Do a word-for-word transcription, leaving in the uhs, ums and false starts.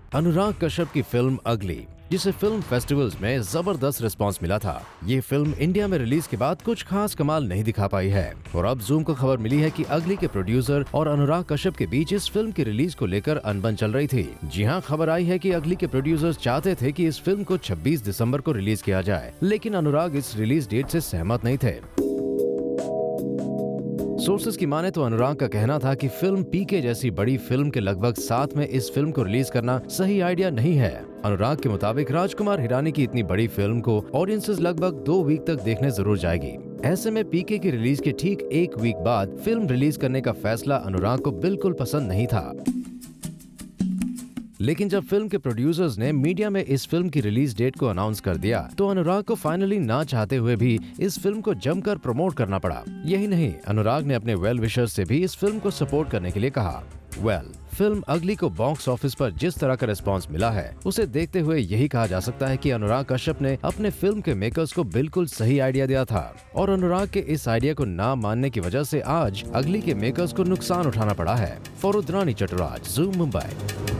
अनुराग कश्यप की फिल्म अगली, जिसे फिल्म फेस्टिवल्स में जबरदस्त रिस्पांस मिला था, ये फिल्म इंडिया में रिलीज के बाद कुछ खास कमाल नहीं दिखा पाई है। और अब जूम को खबर मिली है कि अगली के प्रोड्यूसर और अनुराग कश्यप के बीच इस फिल्म की रिलीज को लेकर अनबन चल रही थी। जी हां, खबर आई है कि अगली के प्रोड्यूसर्स चाहते थे कि इस फिल्म को छब्बीस दिसंबर को रिलीज किया जाए, लेकिन अनुराग इस रिलीज डेट से सहमत नहीं थे। सोर्सेज की माने तो अनुराग का कहना था कि फिल्म पीके जैसी बड़ी फिल्म के लगभग साथ में इस फिल्म को रिलीज करना सही आइडिया नहीं है। अनुराग के मुताबिक राजकुमार हिरानी की इतनी बड़ी फिल्म को ऑडियंसेस लगभग दो वीक तक देखने जरूर जाएगी। ऐसे में पीके की रिलीज के ठीक एक वीक बाद फिल्म रिलीज करने का फैसला अनुराग को बिल्कुल पसंद नहीं था। लेकिन जब फिल्म के प्रोड्यूसर्स ने मीडिया में इस फिल्म की रिलीज डेट को अनाउंस कर दिया तो अनुराग को फाइनली ना चाहते हुए भी इस फिल्म को जमकर प्रमोट करना पड़ा। यही नहीं, अनुराग ने अपने वेल विशर्स से भी इस फिल्म को सपोर्ट करने के लिए कहा। वेल well, फिल्म अगली को बॉक्स ऑफिस पर जिस तरह का रिस्पांस मिला है, उसे देखते हुए यही कहा जा सकता है कि अनुराग कश्यप ने अपने फिल्म के मेकर्स को बिल्कुल सही आइडिया दिया था और अनुराग के इस आइडिया को ना मानने की वजह से आज अगली के मेकर्स को नुकसान उठाना पड़ा है। For Rudrani Chatraj, Zoom Mumbai.